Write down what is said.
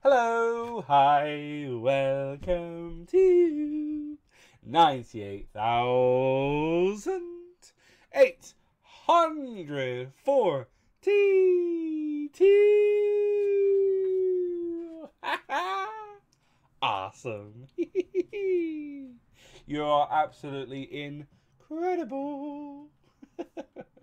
Hello, hi, welcome to 98,842. Awesome. You are absolutely incredible.